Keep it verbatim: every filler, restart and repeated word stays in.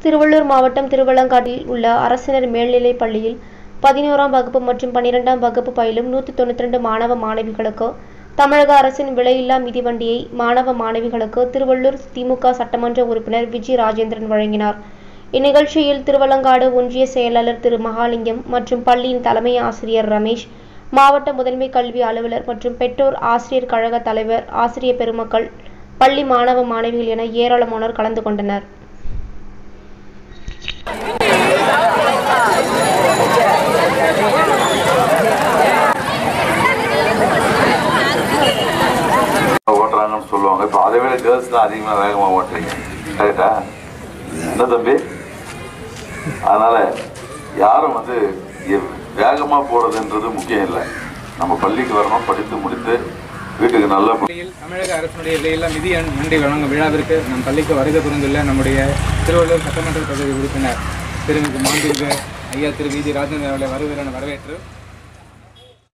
திருவள்ளூர் மாவட்டம் திருவலங்காட்டில் உள்ள அரசினர் மேல்நிலைப் பள்ளியில் பதினோராம் வகுப்பு மற்றும் பன்னிரெண்டாம் வகுப்பு பயிலும் நூற்றி தொண்ணூற்றி இரண்டு மாணவ மாணவிகளுக்கு தமிழக அரசின் விலையில்லா மிதிவண்டியை மாணவ மாணவிகளுக்கு திருவள்ளூர் திமுக சட்டமன்ற உறுப்பினர் விஜய் ராஜேந்திரன் வழங்கினார். இந்நிகழ்ச்சியில் திருவலங்காடு ஒன்றிய செயலாளர் திரு மகாலிங்கம் மற்றும் பள்ளியின் தலைமை ஆசிரியர் ரமேஷ், மாவட்ட முதன்மை கல்வி அலுவலர் மற்றும் பெற்றோர் ஆசிரியர் கழக தலைவர், ஆசிரியர் பெருமக்கள், பள்ளி மாணவ மாணவிகள் என ஏராளமானோர் கலந்து கொண்டனர். ஓட்டுறாங்கன்னு சொல்லுவாங்க. இப்போ அதை விட கேர்ள்ஸ் தான் அதிகமாக வேகமாக ஓட்டுறீங்க, கரெக்டா? என்ன தம்பி? அதனால யாரும் வந்து வேகமாக போறதுன்றது முக்கியம் இல்லை. நம்ம பள்ளிக்கு வரணும், படித்து முடித்து வீட்டுக்கு நல்ல பள்ளியில் தமிழக அரசுடைய விலையில்லா மிதி வண்டி வழங்கும் விழாவிற்கு நம் பள்ளிக்கு வருகை புரிந்துள்ள நம்முடைய திருவள்ளூர் சட்டமன்ற தொகுதி உறுப்பினர் திரு மாண்புமிகு ஐயா திரு விஜய் ராஜேந்திரன் அவர்களை வருகிறேன் வரவேற்று